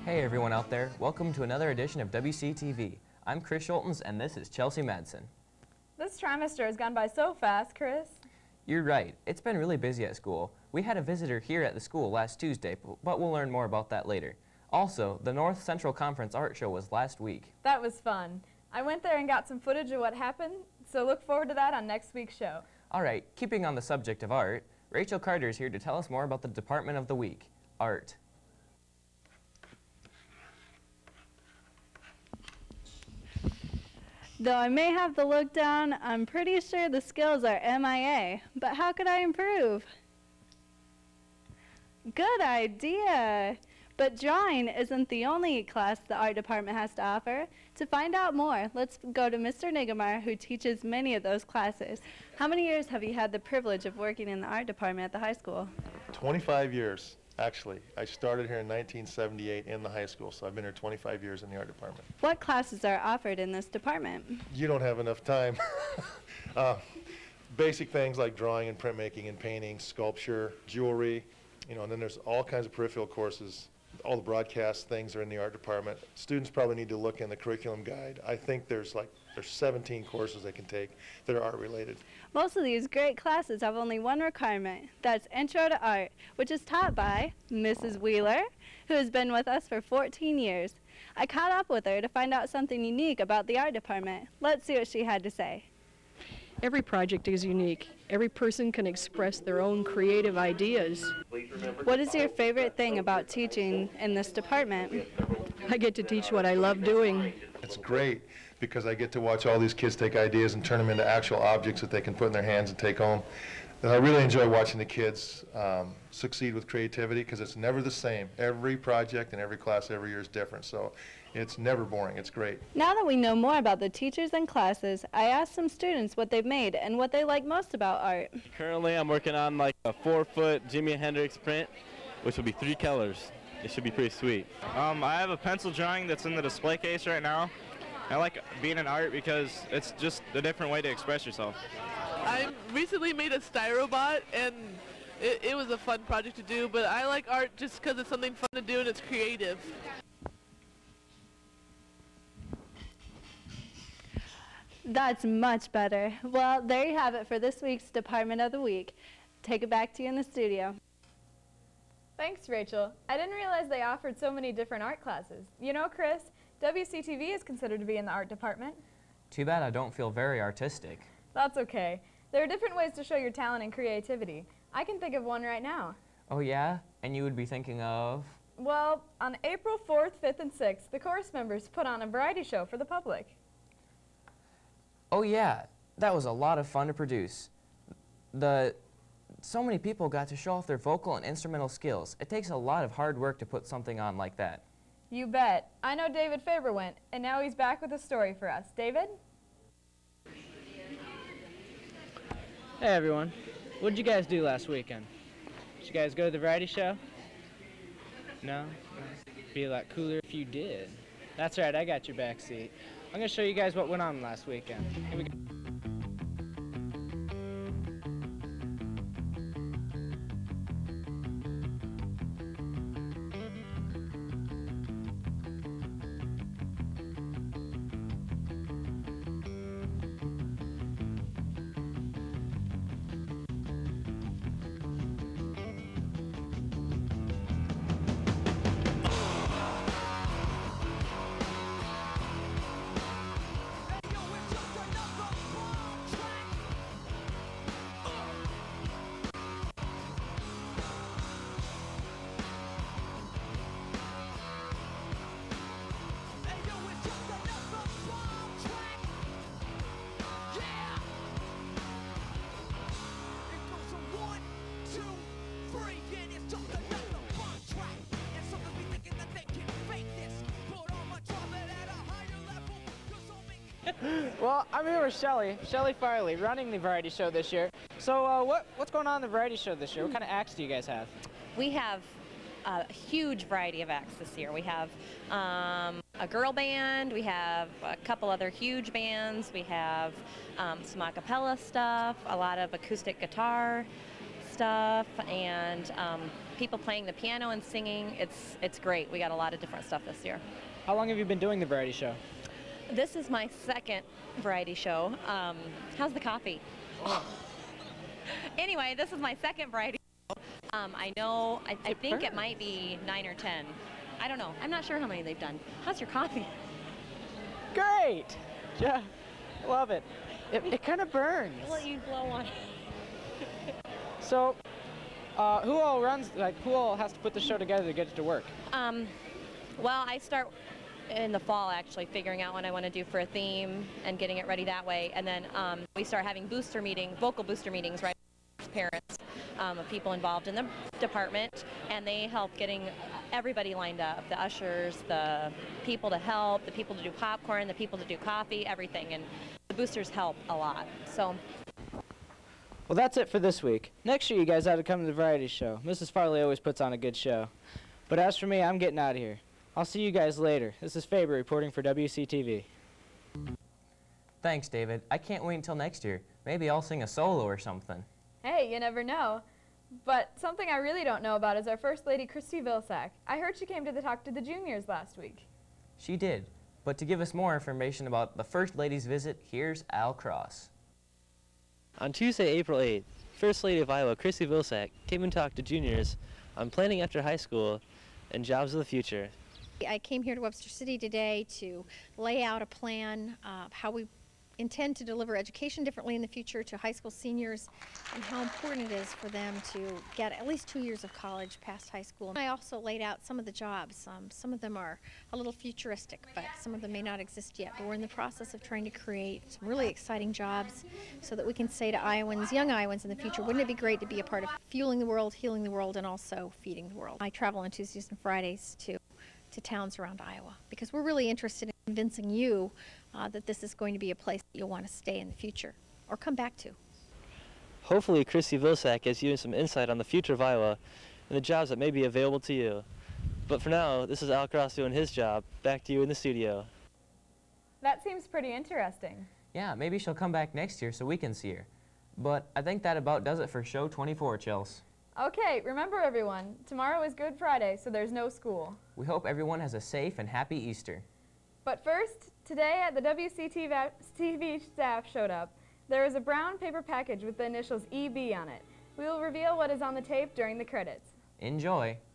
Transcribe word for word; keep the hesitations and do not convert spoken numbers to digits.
Hey everyone out there, welcome to another edition of W C T V. I'm Chris Schultens and this is Chelsea Madsen. This trimester has gone by so fast, Chris. You're right, it's been really busy at school. We had a visitor here at the school last Tuesday, but we'll learn more about that later. Also, the North Central Conference Art Show was last week. That was fun. I went there and got some footage of what happened, so look forward to that on next week's show. Alright, keeping on the subject of art, Rachel Carter is here to tell us more about the Department of the Week, Art. Though I may have the look down, I'm pretty sure the skills are M I A. But how could I improve? Good idea! But drawing isn't the only class the art department has to offer. To find out more, let's go to Mister Niggemar, who teaches many of those classes. How many years have you had the privilege of working in the art department at the high school? twenty-five years, actually. I started here in nineteen seventy-eight in the high school, so I've been here twenty-five years in the art department. What classes are offered in this department? You don't have enough time. uh, basic things like drawing and printmaking and painting, sculpture, jewelry, you know, and then there's all kinds of peripheral courses. All the broadcast things are in the art department. Students probably need to look in the curriculum guide. I think there's like there's seventeen courses they can take that are art related. Most of these great classes have only one requirement. That's Intro to Art, which is taught by Missus Wheeler, who has been with us for fourteen years. I caught up with her to find out something unique about the art department. Let's see what she had to say. Every project is unique. Every person can express their own creative ideas. What is your favorite thing about teaching in this department? I get to teach what I love doing. It's great because I get to watch all these kids take ideas and turn them into actual objects that they can put in their hands and take home. And I really enjoy watching the kids um, succeed with creativity because it's never the same. Every project and every class every year is different, so it's never boring. It's great. Now that we know more about the teachers and classes, I asked some students what they've made and what they like most about art. Currently, I'm working on like a four-foot Jimi Hendrix print, which will be three colors. It should be pretty sweet. Um, I have a pencil drawing that's in the display case right now. I like being in art because it's just a different way to express yourself. I recently made a styrobot, and it, it was a fun project to do, but I like art just because it's something fun to do and it's creative. That's much better. Well, there you have it for this week's Department of the Week. Take it back to you in the studio. Thanks, Rachel. I didn't realize they offered so many different art classes. You know, Chris, W C T V is considered to be in the art department. Too bad I don't feel very artistic. That's okay. There are different ways to show your talent and creativity. I can think of one right now. Oh yeah? And you would be thinking of? Well, on April fourth, fifth, and sixth, the chorus members put on a variety show for the public. Oh yeah, that was a lot of fun to produce. The, so many people got to show off their vocal and instrumental skills. It takes a lot of hard work to put something on like that. You bet. I know David Faber went, and now he's back with a story for us. David? Hey everyone, what did you guys do last weekend? Did you guys go to the variety show? No? Be a lot cooler if you did. That's right, I got your back seat. I'm going to show you guys what went on last weekend. Here we go. Well, I'm here with Shelly, Shelly Farley, running the variety show this year. So uh, what, what's going on in the variety show this year? What kind of acts do you guys have? We have a huge variety of acts this year. We have um, a girl band, we have a couple other huge bands, we have um, some a cappella stuff, a lot of acoustic guitar stuff, and um, people playing the piano and singing. It's, it's great. We got a lot of different stuff this year. How long have you been doing the variety show? This is my second variety show. Um, how's the coffee? Anyway, this is my second variety show. Um, I know, I, I think it might be nine or ten. I don't know. I'm not sure how many they've done. How's your coffee? Great! Yeah, love it. It, it kind of burns. I'll let you blow on it. So, uh, who all runs, like, who all has to put the show together to get it to work? Um, well, I start in the fall, actually, figuring out what I want to do for a theme and getting it ready that way. And then um, we start having booster meetings, vocal booster meetings, right, with parents um, of people involved in the department, and they help getting everybody lined up, the ushers, the people to help, the people to do popcorn, the people to do coffee, everything. And the boosters help a lot. So. Well, that's it for this week. Next year, you guys ought to come to the variety show. Missus Farley always puts on a good show. But as for me, I'm getting out of here. I'll see you guys later. This is Faber reporting for W C T V. Thanks, David. I can't wait until next year. Maybe I'll sing a solo or something. Hey, you never know. But something I really don't know about is our First Lady, Christy Vilsack. I heard she came to the Talk to the Juniors last week. She did. But to give us more information about the First Lady's visit, here's Al Cross. On Tuesday, April eighth, First Lady of Iowa, Christy Vilsack, came and talked to juniors on planning after high school and jobs of the future. I came here to Webster City today to lay out a plan of how we intend to deliver education differently in the future to high school seniors and how important it is for them to get at least two years of college past high school. I also laid out some of the jobs. Um, some of them are a little futuristic, but some of them may not exist yet. But we're in the process of trying to create some really exciting jobs so that we can say to Iowans, young Iowans in the future, wouldn't it be great to be a part of fueling the world, healing the world, and also feeding the world. I travel on Tuesdays and Fridays too. to towns around Iowa, because we're really interested in convincing you uh, that this is going to be a place that you'll want to stay in the future or come back to. Hopefully, Christy Vilsack gives you some insight on the future of Iowa and the jobs that may be available to you. But for now, this is Al Cross doing his job. Back to you in the studio. That seems pretty interesting. Yeah, maybe she'll come back next year so we can see her. But I think that about does it for show twenty-four, Chels. Okay, remember everyone, tomorrow is Good Friday, so there's no school. We hope everyone has a safe and happy Easter. But first, today at the W C T V staff showed up. There is a brown paper package with the initials E B on it. We will reveal what is on the tape during the credits. Enjoy.